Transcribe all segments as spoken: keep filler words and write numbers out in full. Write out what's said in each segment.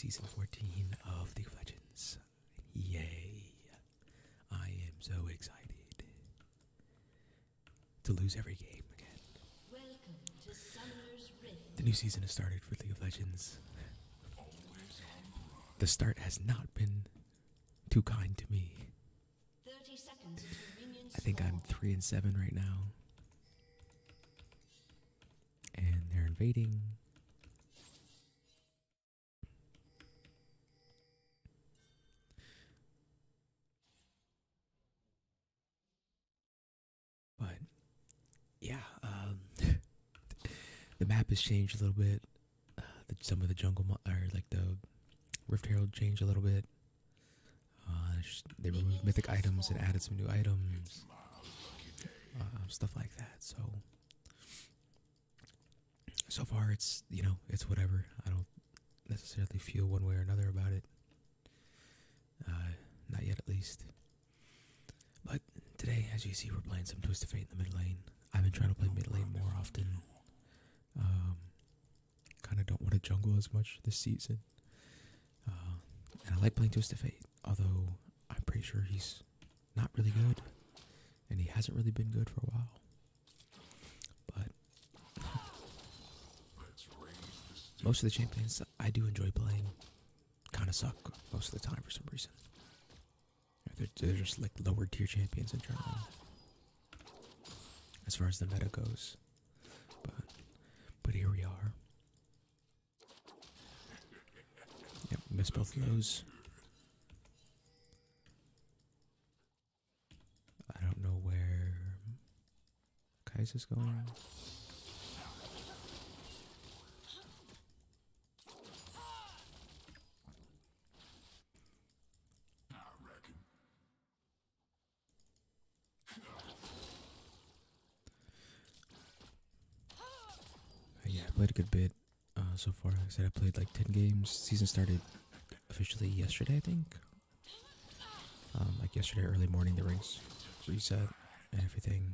Season fourteen of League of Legends. Yay. I am so excited to lose every game again. Welcome to Summoner's Rift. The new season has started for League of Legends. The start has not been too kind to me. thirty seconds until minions I think spawn. I'm three and seven right now. And they're invading. But yeah, um, the map has changed a little bit. Uh, the, some of the jungle mo or like the Rift Herald changed a little bit. Uh, they removed mythic items and added some new items, uh, stuff like that. So, so far it's you know it's whatever. I don't necessarily feel one way or another about it. Uh, not yet, at least. But today, as you see, we're playing some Twisted Fate in the mid lane. I've been trying to play mid lane more often. Um, kind of don't want to jungle as much this season. Uh, and I like playing Twisted Fate, although I'm pretty sure he's not really good. And he hasn't really been good for a while. But most of the champions I do enjoy playing kind of suck most of the time for some reason. They're, they're just like lower tier champions in general, as far as the meta goes. But but here we are. Yep, missed both of those. I don't know where Kai'Sa's going. Yeah, I played a good bit uh, so far. Like I said, I played like ten games. Season started officially yesterday, I think. Um, like yesterday, early morning, the ranks reset and everything.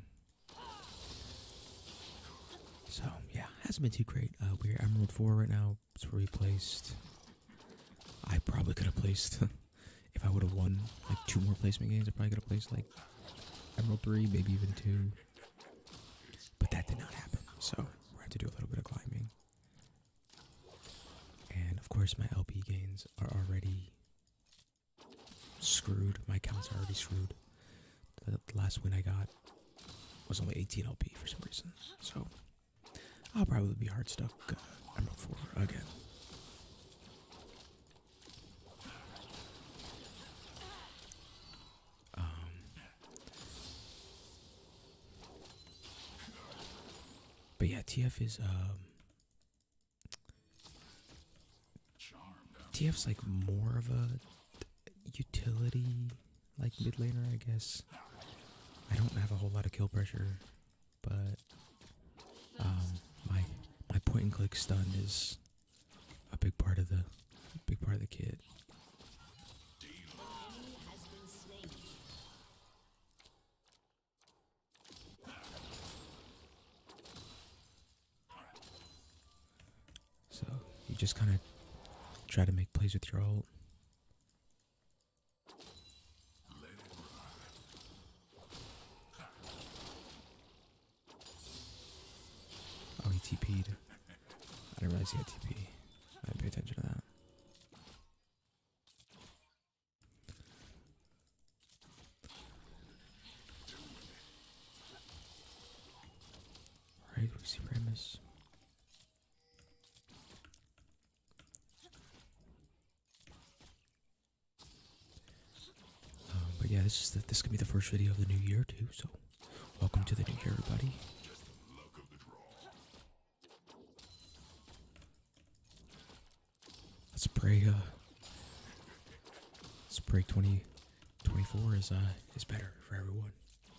So, yeah, hasn't been too great. Uh, we're Emerald four right now. It's where we placed. I probably could have placed, if I would have won like two more placement games, I probably could have placed like Emerald three, maybe even two. But that did not happen, so we're going to do a little bit of climbing. And of course, my L P gains are already screwed. My accounts are already screwed. The, the last win I got was only eighteen L P for some reason. So I'll probably be hard stuck uh, Emerald four again. Um, but yeah, T F is um, T F's like more of a utility, like mid laner, I guess. I don't have a whole lot of kill pressure, but um, my my point and click stun is a big part of the big part of the kit. So you just kind of try to make plays with your ult. Oh, he T P'd. I didn't realize he had T P. I didn't pay attention to that. Alright, we see Ramus. Um, but yeah, this is the, this could be the first video of the new year too. So, welcome to the new year, everybody. Let's pray. Uh, let's pray twenty twenty-four is uh is better for everyone.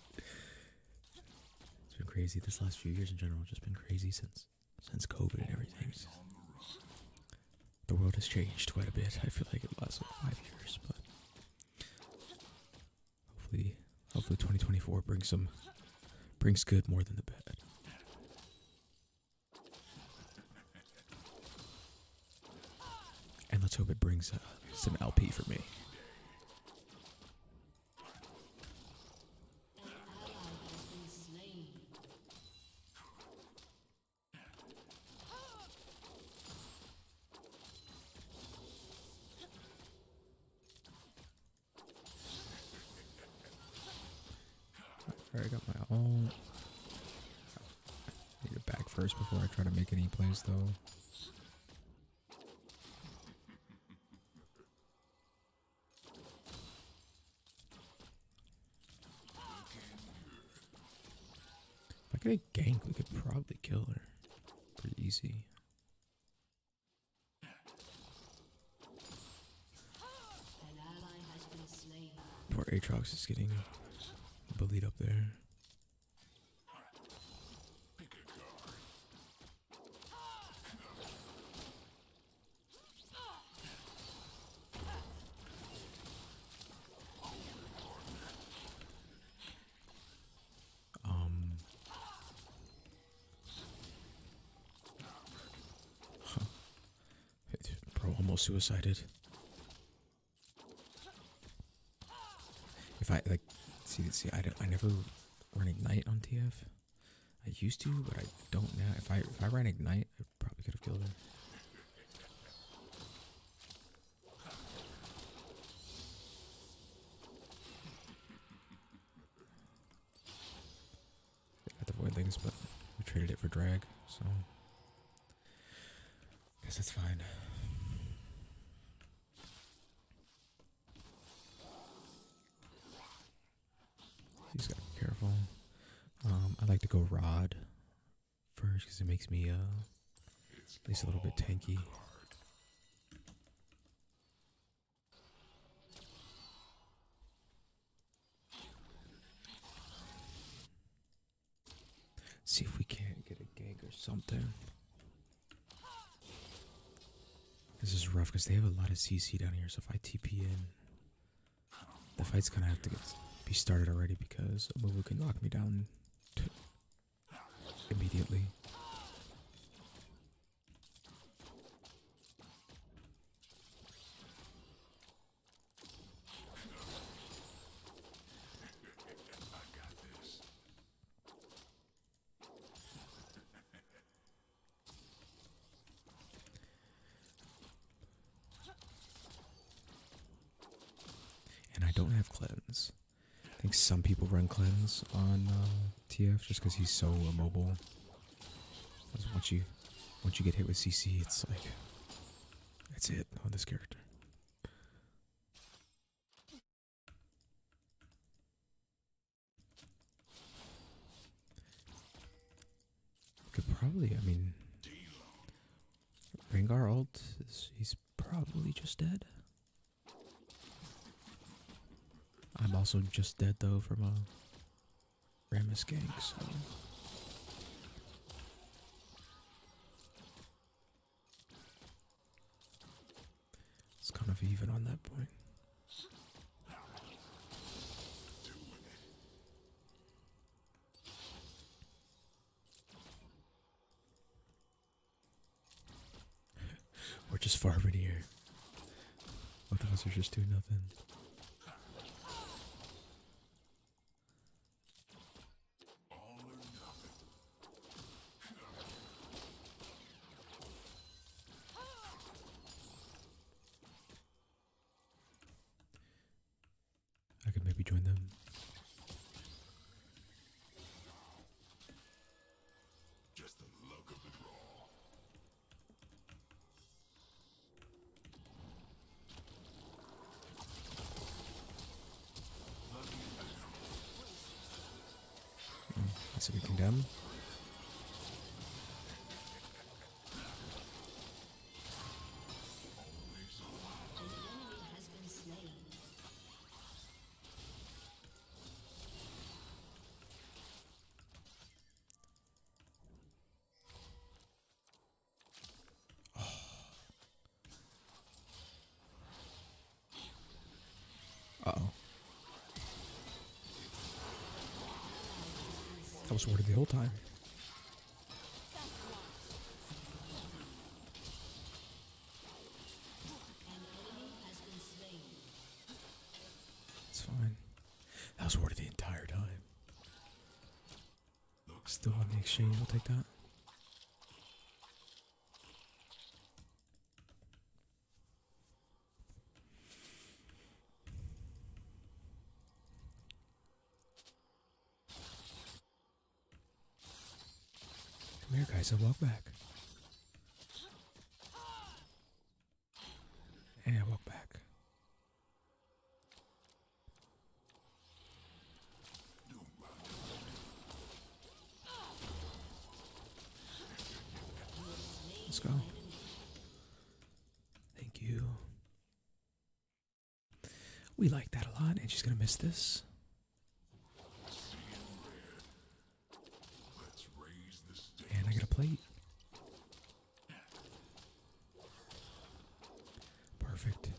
It's been crazy this last few years in general. Just been crazy since since COVID and everything. The world has changed quite a bit. I feel like it lasts like five years, but hopefully, hopefully twenty twenty-four brings some brings good more than the bad. And let's hope it brings uh, some L P for me. An ally has been slain. Alright, I got my own. Need it back first before I try to make any plays, though. If I get a gank, we could probably kill her. Pretty easy. An ally has been slain. Poor Aatrox is getting bullied up there. Um, huh. Bro almost suicided. If I like, see, see, I don't, I never run Ignite on T F. I used to, but I don't now. If I if I ran Ignite, I probably could have killed her. Got the Voidlings, but we traded it for drag, so guess that's fine. You just gotta be careful. Um, I like to go Rod first because it makes me uh at least a little bit tanky. See if we can't get a gank or something. This is rough because they have a lot of C C down here, so if I T P in, the fight's gonna have to get be started already because Amumu can knock me down t immediately. And I don't have cleanse. I think some people run cleanse on uh, T F just because he's so immobile. Once you once you get hit with C C, it's like that's it on this character. Could probably, I mean, Rengar ult is he's probably just dead. I'm also just dead though from a Rammus gank, so it's kind of even on that point. We're just farming here. Both of us are just doing nothing. I could maybe join them. Just the luck of the draw. So we condemn. An enemy has been slain. Uh oh. I was warded the whole time. An That was worth it the entire time. Still on the exchange, we'll take that. Come here, guys, and walk back. And walk back. Let's go. Thank you. We like that a lot, and she's gonna miss this. Let's raise the stakes. And I get a plate. Perfect.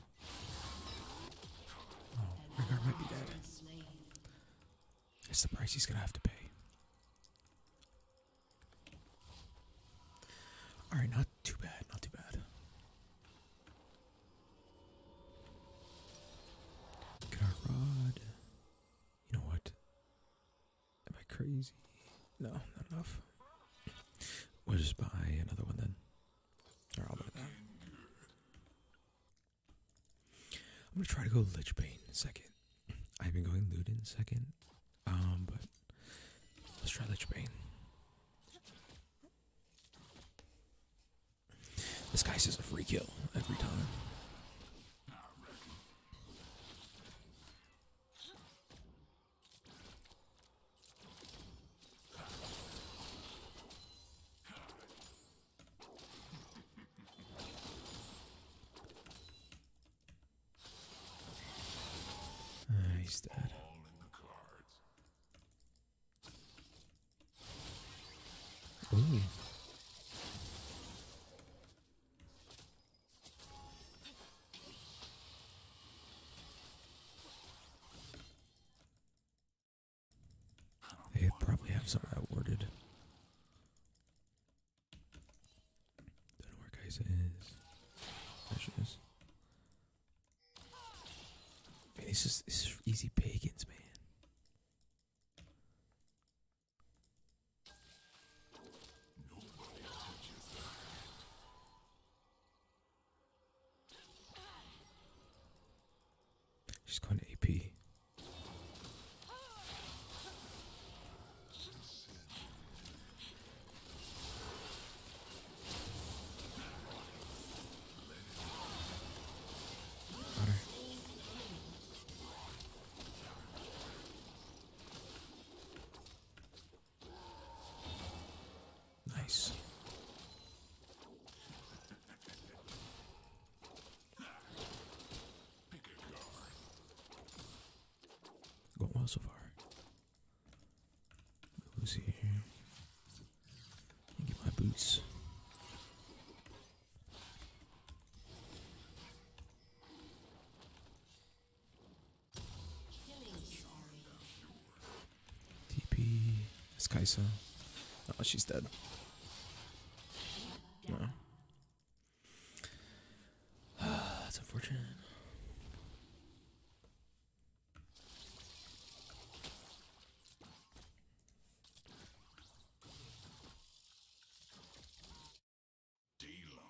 Oh, Rengar might be dead. It's the price he's gonna have to pay. Alright, not too bad, not too bad. Get our rod. You know what? Am I crazy? No, not enough. We'll just buy another one then. Or I'll buy that. I'm gonna try to go Lichbane second. I've been going Luden second. Um, but let's try Lichbane. This guy says a free kill every time. Uh, he's dead. All in the cards. Ooh. They probably have some of that worded. Don't know where Kai'Sa is. There she is. Man, it's just it's easy pagans, man. Nobody touches that. She's going to A P. Got her. Nice. Pick a card. Going well so far. Who's here? Get my boots. T P. It's Kai'Sa. Oh, she's dead. No. That's unfortunate. Deal 'em.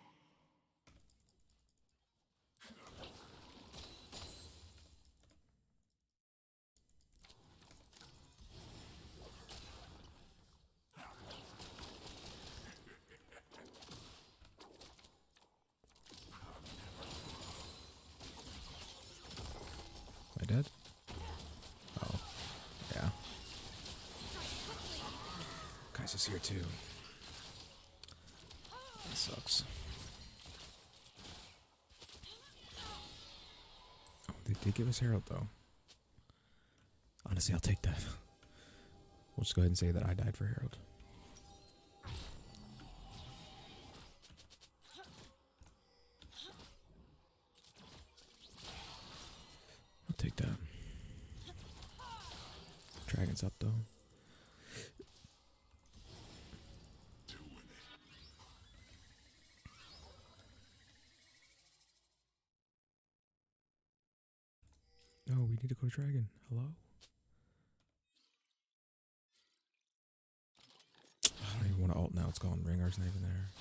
Am I dead? Oh. Yeah. Kai'Sa's here too. That sucks. Oh, they did give us Herald though. Honestly, I'll take that. We'll just go ahead and say that I died for Herald. I'll take that. Dragon's up though. Doing it. Oh, we need to go to Dragon. Hello? it's going. Rengar's not even there.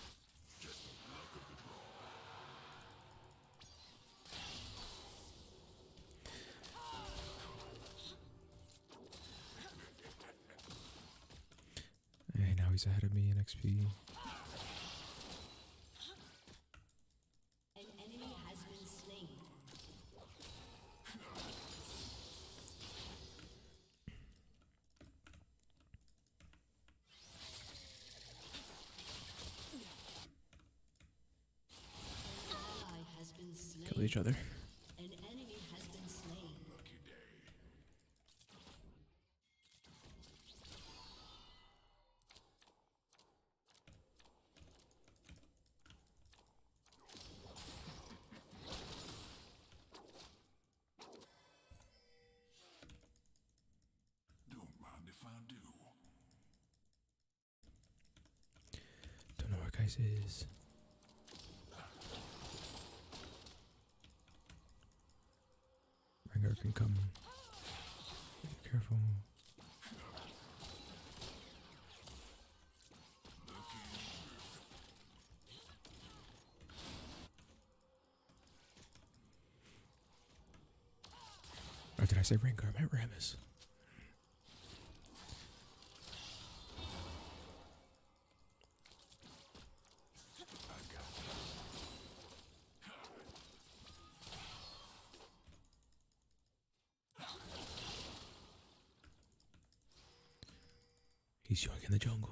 Hey, now he's ahead of me in X P. An enemy has been slain. An ally has been slain. Kill each other. An enemy has been slain. Don't mind if I do. Don't know where guys is. Rengar can come. Be careful. Or did I say Rengar? I meant Rammus. He's young in the jungle.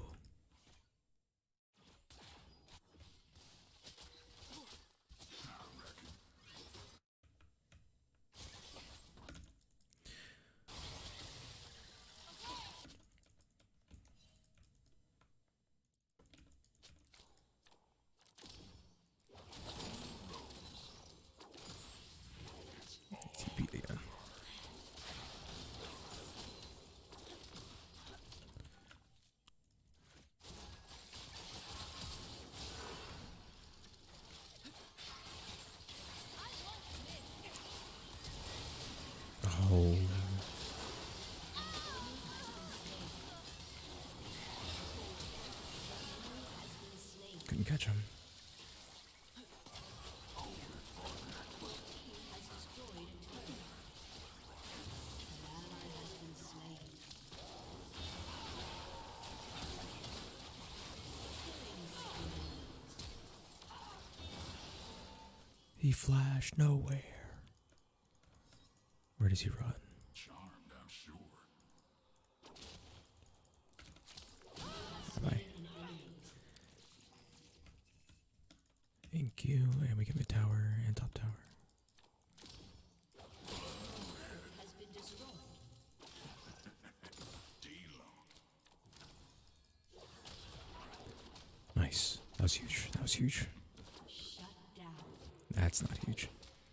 T P again. Oh. Couldn't catch him. Has destroyed a turret. An ally has been slain. He flashed nowhere. Where does he run? Charmed, I'm sure. Bye. Thank you. And we get mid tower and top tower. Has been destroyed. Nice. That was huge. That was huge. Shut down. That's not huge.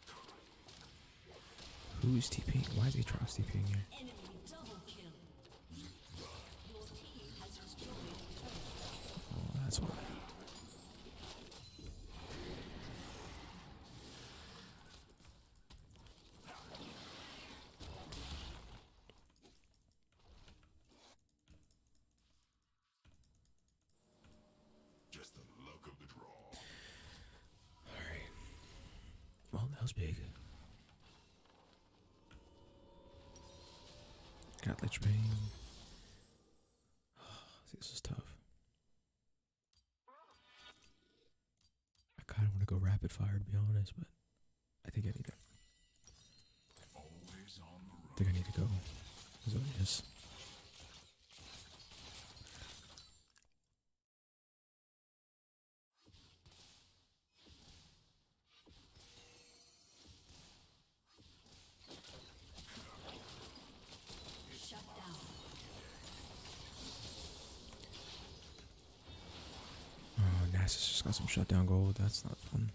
Who's TPing? Why is Aatrox TPing here? Enemy double kill. Your team has destroyed a turret. Oh, that's why. Just the luck of the draw. Alright. Well, that was big. Got Lich Bane. See, this is tough. I kind of want to go rapid fire, to be honest, but I think I need to. Always on the I think I need to go. Is what it is. Shut down. Oh, Nasus just got some shutdown gold. That's not fun.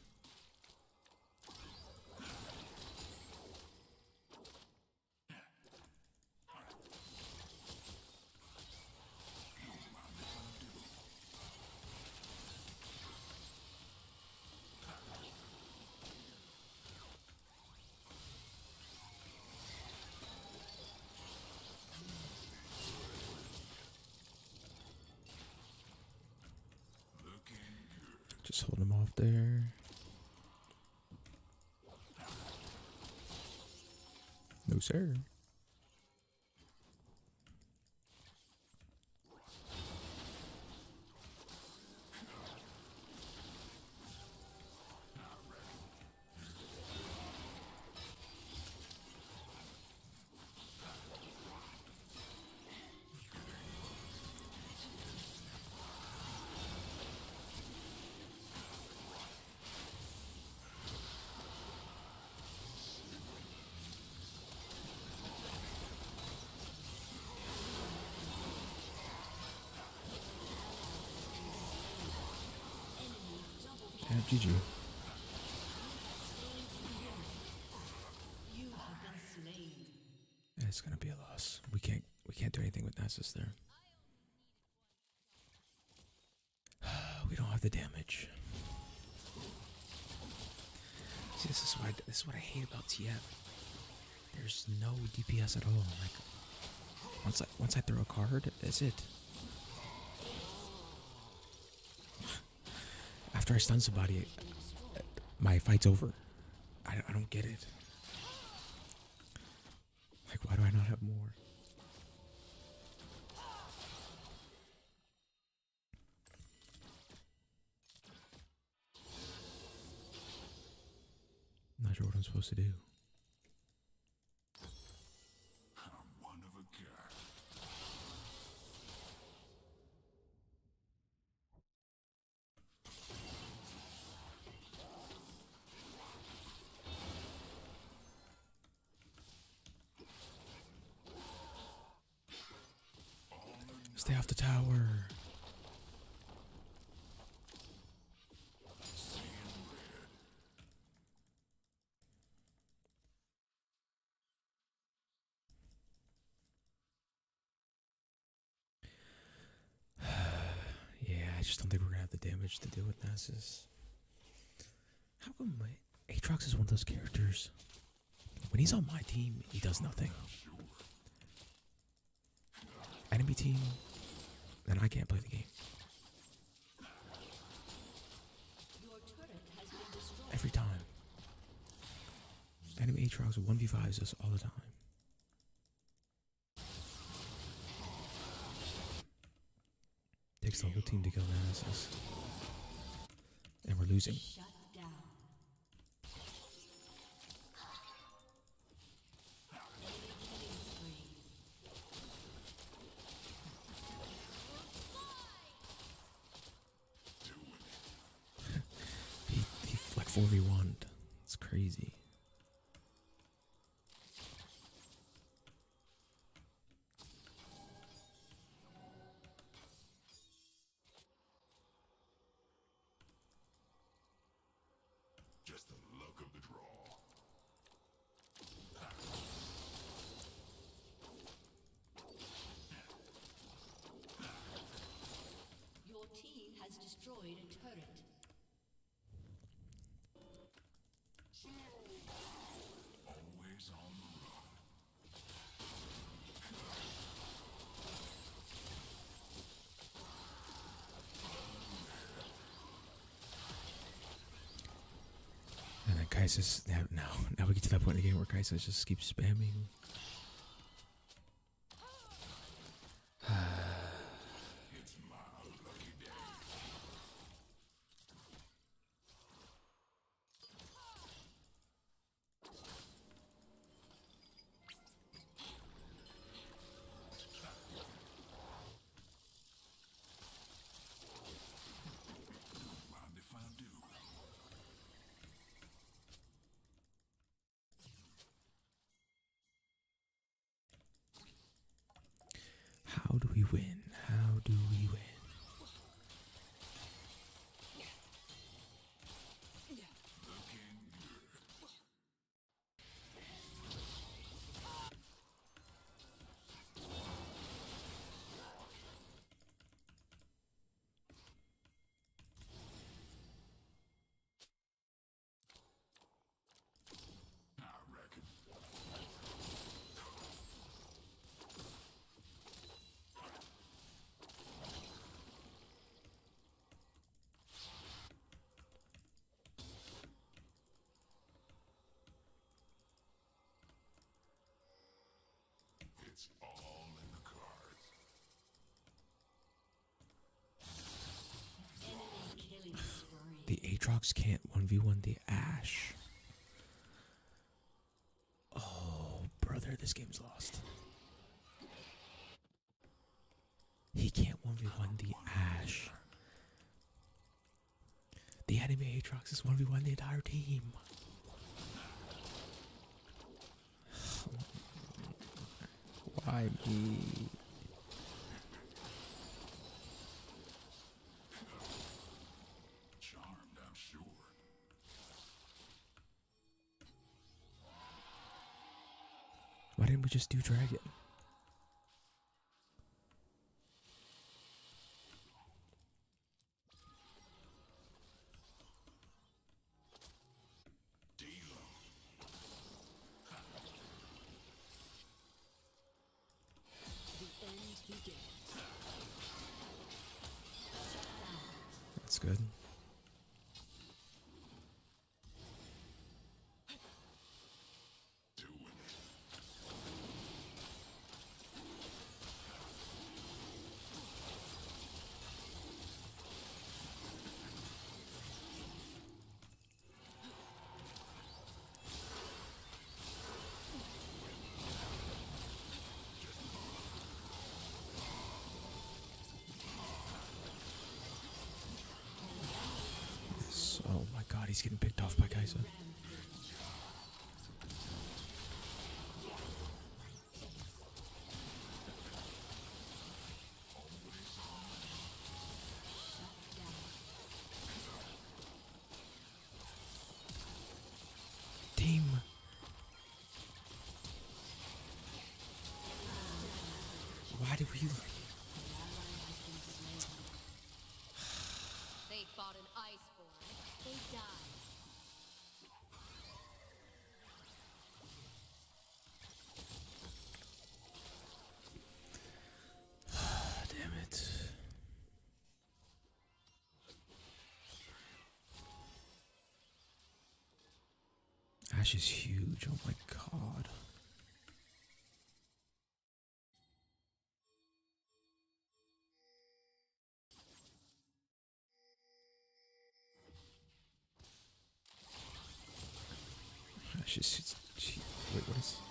Just hold him off there. No, sir. Yeah, G G. You have been slain. It's gonna be a loss. We can't we can't do anything with Nasus there. We don't have the damage. See, this is why this is what I hate about T F. There's no D P S at all. Like once I once I throw a card, that's it. After I stun somebody, my fight's over. I, I don't get it. Like, why do I not have more? I'm not sure what I'm supposed to do. I'm one of a kind. Stay off the tower. Yeah, I just don't think we're gonna have the damage to deal with Nasus. How come my Aatrox is one of those characters? When he's on my team, he does nothing. Enemy team, then I can't play the game. Your turret has been destroyed. Every time. Enemy Aatrox one v fives us all the time. Takes the whole team to kill Nasus. And we're losing. Shut down. He, he like four v one. It's crazy. Just the luck of the draw. Your team has destroyed a turret. Always on the run. And then Kai'Sa's now, now, now we get to that point in the game where Kai'Sa just keeps spamming. It's my lucky day. Mind if I do? How do we win? How do we win? Looking good. I reckon. It's all in the cards. Enemy killing spree. The Aatrox can't one v one the Ashe. Oh, brother, this game's lost. He can't one v one the Ashe. The enemy Aatrox is one v one the entire team. Why me? Charmed, I'm sure. Why didn't we just do Dragon? The end begins. That's good. Doing it. So, oh my god, he's getting picked off by Kai'Sa. Team. Why do we? They fought an iceborne. They died. Damn it. Ashe is huge. Oh my god. Ashe is. She, wait, what is.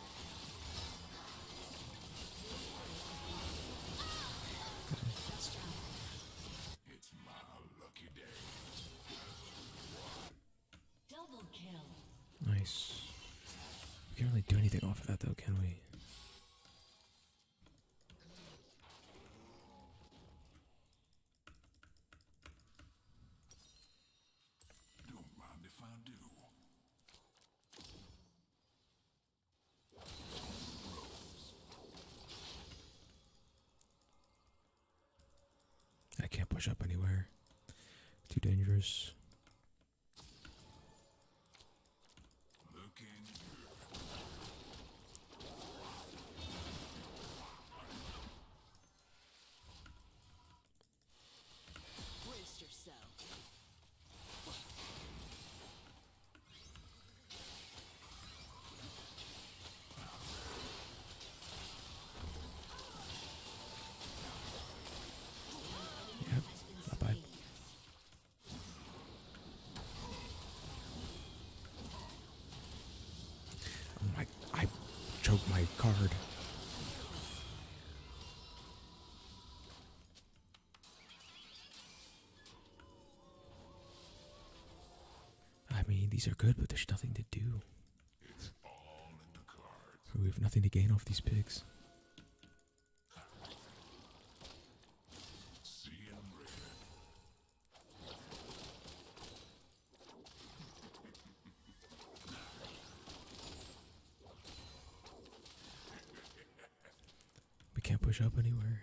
It's my lucky day. Double kill. Nice. We can't really do anything off of that though, can we? Don't mind if I do. I can't push up anywhere. Too dangerous. Looking good. Brace yourself. Yep. Bye bye. Oh my! I choked my card. I mean, these are good, but there's nothing to do. It's all in the cards. We have nothing to gain off these pigs. Seeing red. We can't push up anywhere.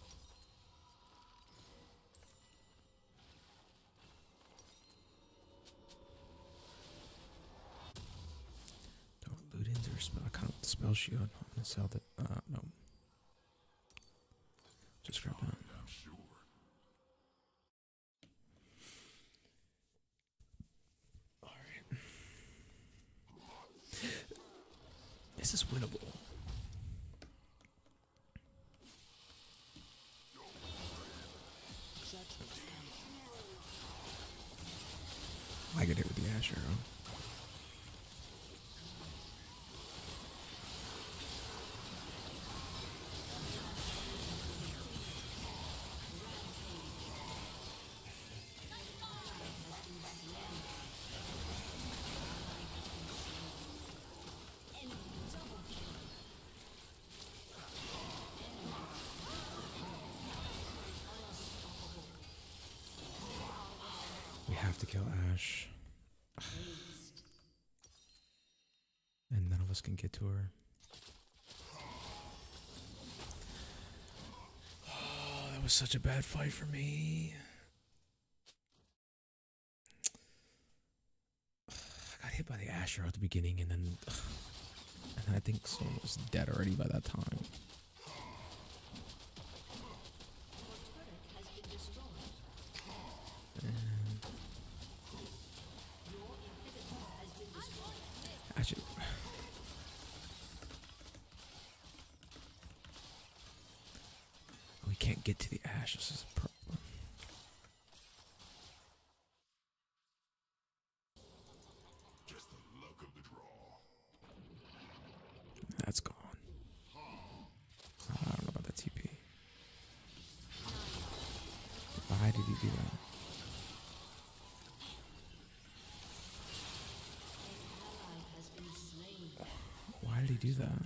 Don't loot ins or spell. I can't spell shield. I'm gonna sell that. Uh, no. Just grab that. And I'm sure. Alright. This is winnable. Ash Arrow. We have to kill Ash. And none of us can get to her. Oh, that was such a bad fight for me. I got hit by the Ash Arrow at the beginning, and then, and then I think someone was dead already by that time. Actually, we can't get to the Ash. This is a problem. Just the luck of the draw. That's gone. I don't know about that T P. Why did he do that? Why did he do that?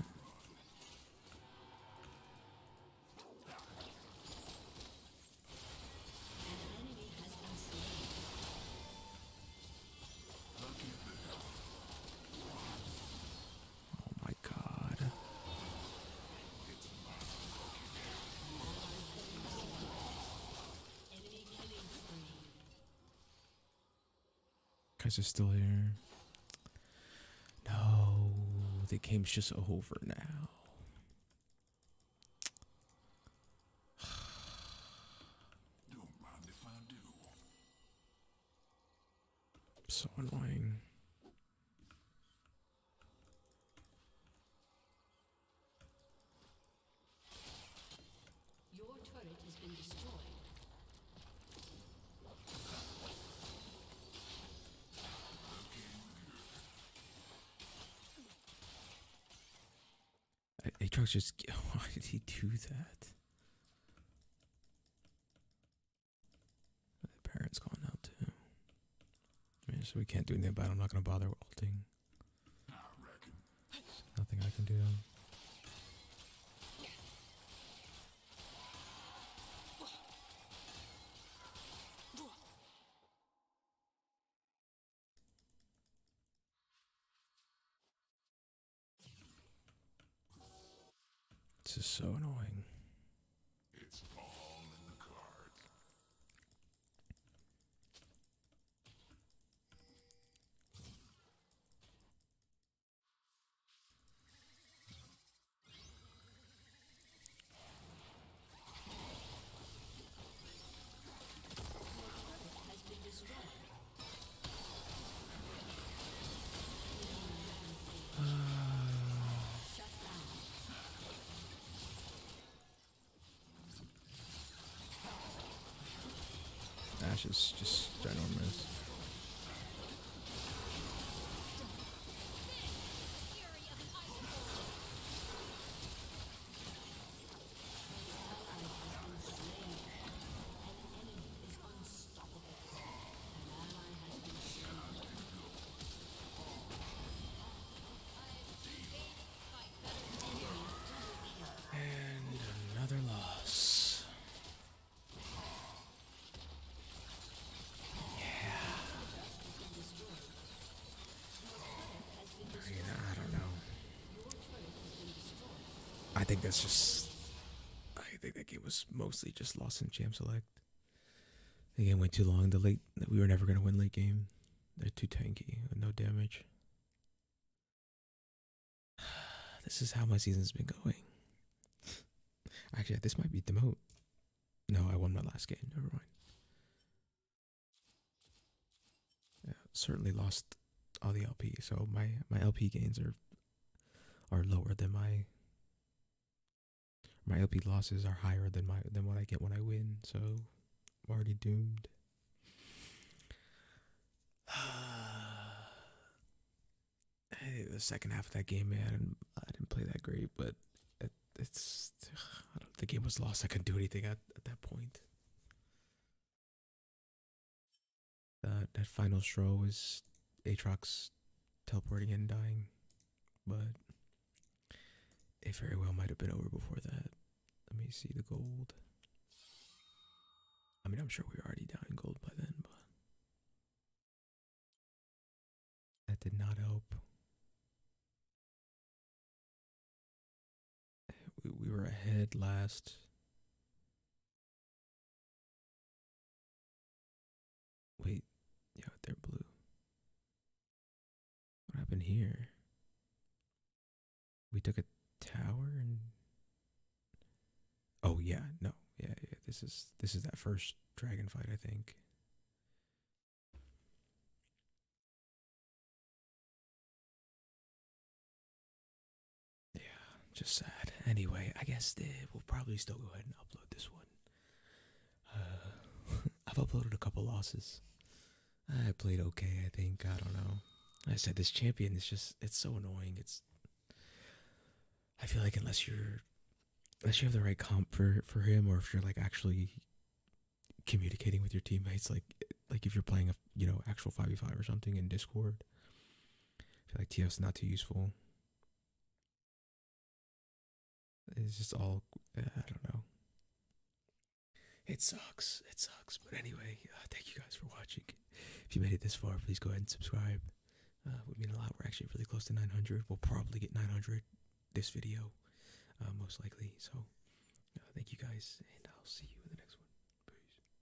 Oh my god. Guys are still here. No, the game's just over now. Don't mind if I do. So annoying. Your turret has been destroyed. Aatrox just. Why did he do that? The parent's gone now too. I mean, so we can't do anything about it. I'm not gonna bother ulting. I reckon. Nothing I can do. This is so annoying. It's all in the cards. Has been destroyed. Shut down. Ash is just ginormous. And another loss. I mean, I don't know. I think that's just. I think that game was mostly just lost in Jam Select. The game went too long. The late. We were never gonna win late game. They're too tanky with no damage. This is how my season's been going. Actually, this might be demote. No, I won my last game. Never mind. Yeah, certainly lost all the L P. So my my L P gains are are lower than my my L P losses are higher than my than what I get when I win. So I'm already doomed. I, the second half of that game, man, I didn't, I didn't play that great, but it, it's I don't, the game was lost. I couldn't do anything at, at that point. That that final straw was Aatrox teleporting and dying, but it very well might have been over before that. Let me see the gold. I mean, I'm sure we were already down in gold by then, but that did not help. We, we were ahead last. Wait, yeah, they're blue. What happened here? We took a tower and oh yeah, no, yeah, yeah. This is this is that first dragon fight, I think. Yeah, just sad. Anyway, I guess uh, we'll probably still go ahead and upload this one. Uh, I've uploaded a couple losses. I played okay, I think. I don't know. I said this champion is just, it's so annoying. It's, I feel like unless you're, unless you have the right comp for, for him, or if you're like actually communicating with your teammates, like, like if you're playing a, you know, actual five v five or something in Discord, I feel like T F's not too useful. It's just all, I don't know. It sucks. It sucks. But anyway, uh, thank you guys for watching. If you made it this far, please go ahead and subscribe. Uh, would mean a lot. We're actually really close to nine hundred. We'll probably get nine hundred this video, uh, most likely. So, uh, thank you guys, and I'll see you in the next